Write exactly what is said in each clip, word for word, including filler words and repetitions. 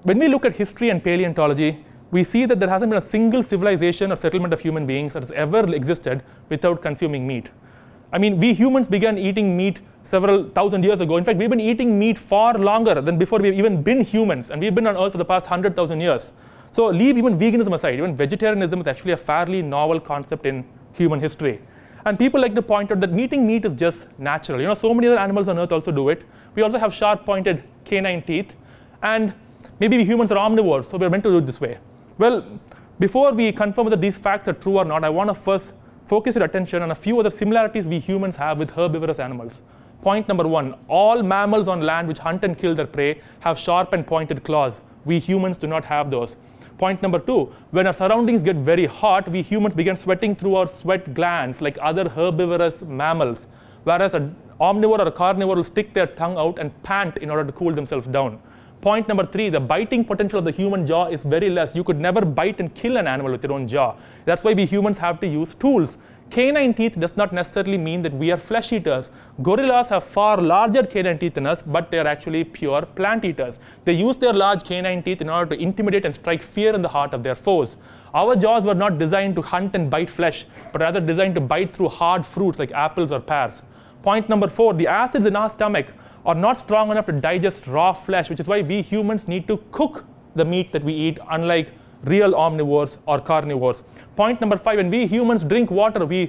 when we look at history and paleontology, we see that there hasn't been a single civilization or settlement of human beings that has ever existed without consuming meat. I mean, we humans began eating meat several thousand years ago. In fact, we've been eating meat far longer than before we've even been humans, and we've been on Earth for the past one hundred thousand years. So leave even veganism aside, even vegetarianism is actually a fairly novel concept in human history. And people like to point out that eating meat is just natural. You know, so many other animals on Earth also do it. We also have sharp-pointed canine teeth, and maybe we humans are omnivores, so we're meant to do it this way. Well, before we confirm whether these facts are true or not, I want to first focus your attention on a few other similarities we humans have with herbivorous animals. Point number one, all mammals on land which hunt and kill their prey have sharp and pointed claws. We humans do not have those. Point number two, when our surroundings get very hot, we humans begin sweating through our sweat glands like other herbivorous mammals, whereas an omnivore or a carnivore will stick their tongue out and pant in order to cool themselves down. Point number three, the biting potential of the human jaw is very less. You could never bite and kill an animal with your own jaw. That's why we humans have to use tools. Canine teeth does not necessarily mean that we are flesh eaters. Gorillas have far larger canine teeth than us, but they are actually pure plant eaters. They use their large canine teeth in order to intimidate and strike fear in the heart of their foes. Our jaws were not designed to hunt and bite flesh, but rather designed to bite through hard fruits like apples or pears. Point number four, the acids in our stomach are not strong enough to digest raw flesh, which is why we humans need to cook the meat that we eat, unlike real omnivores or carnivores. Point number five, when we humans drink water, we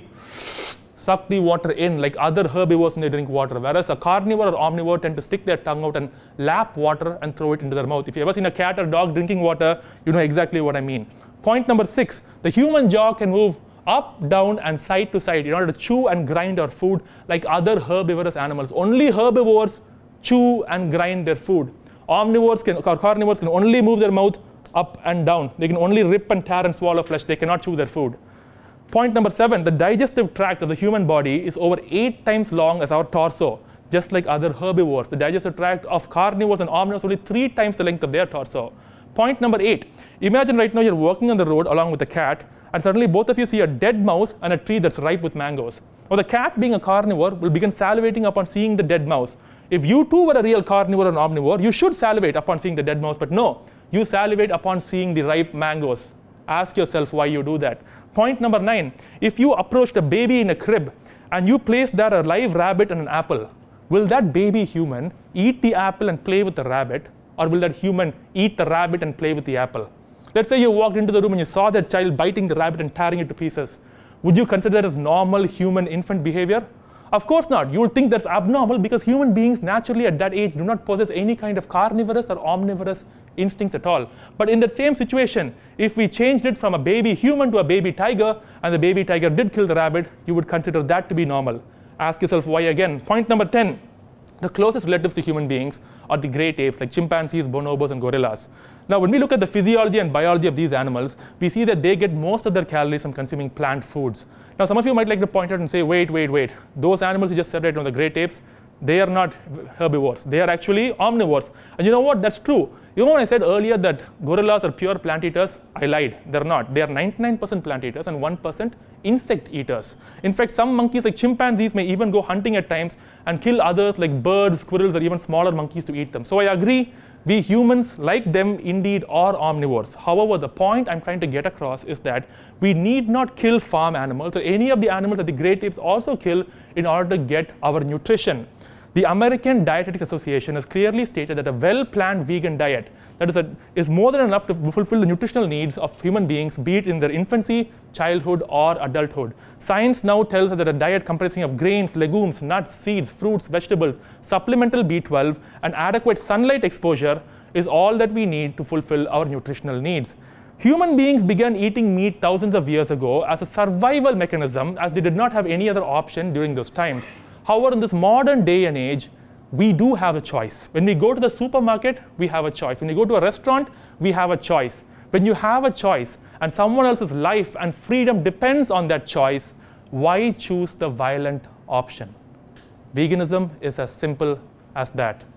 suck the water in like other herbivores when they drink water, whereas a carnivore or omnivore tend to stick their tongue out and lap water and throw it into their mouth. If you've ever seen a cat or dog drinking water, you know exactly what I mean. Point number six, the human jaw can move up, down, and side to side in order to chew and grind our food like other herbivorous animals. Only herbivores chew and grind their food. Omnivores can, or carnivores can only move their mouth up and down. They can only rip and tear and swallow flesh. They cannot chew their food. Point number seven, the digestive tract of the human body is over eight times long as our torso, just like other herbivores. The digestive tract of carnivores and omnivores is only three times the length of their torso. Point number eight, imagine right now you're walking on the road along with a cat, and suddenly both of you see a dead mouse and a tree that's ripe with mangoes. Now the cat, being a carnivore, will begin salivating upon seeing the dead mouse. If you too were a real carnivore or omnivore, you should salivate upon seeing the dead mouse, but no, you salivate upon seeing the ripe mangoes. Ask yourself why you do that. Point number nine, if you approached a baby in a crib and you placed there a live rabbit and an apple, will that baby human eat the apple and play with the rabbit, or will that human eat the rabbit and play with the apple? Let's say you walked into the room and you saw that child biting the rabbit and tearing it to pieces. Would you consider that as normal human infant behavior? Of course not. You will think that's abnormal because human beings naturally at that age do not possess any kind of carnivorous or omnivorous instincts at all. But in that same situation, if we changed it from a baby human to a baby tiger, and the baby tiger did kill the rabbit, you would consider that to be normal. Ask yourself why again. Point number ten. The closest relatives to human beings are the great apes like chimpanzees, bonobos, and gorillas. Now, when we look at the physiology and biology of these animals, we see that they get most of their calories from consuming plant foods. Now, some of you might like to point out and say, wait, wait, wait. Those animals you just said right now, the great apes, they are not herbivores. They are actually omnivores. And you know what? That's true. You know when I said earlier that gorillas are pure plant eaters? I lied. They're not. They are ninety-nine percent plant eaters and one percent insect eaters. In fact, some monkeys like chimpanzees may even go hunting at times and kill others like birds, squirrels, or even smaller monkeys to eat them. So I agree, we humans, like them, indeed are omnivores. However, the point I'm trying to get across is that we need not kill farm animals or any of the animals that the great apes also kill in order to get our nutrition. The American Dietetics Association has clearly stated that a well-planned vegan diet that is, a, is more than enough to fulfill the nutritional needs of human beings, be it in their infancy, childhood, or adulthood. Science now tells us that a diet comprising of grains, legumes, nuts, seeds, fruits, vegetables, supplemental B twelve, and adequate sunlight exposure is all that we need to fulfill our nutritional needs. Human beings began eating meat thousands of years ago as a survival mechanism, as they did not have any other option during those times. However, in this modern day and age, we do have a choice. When we go to the supermarket, we have a choice. When we go to a restaurant, we have a choice. When you have a choice and someone else's life and freedom depends on that choice, why choose the violent option? Veganism is as simple as that.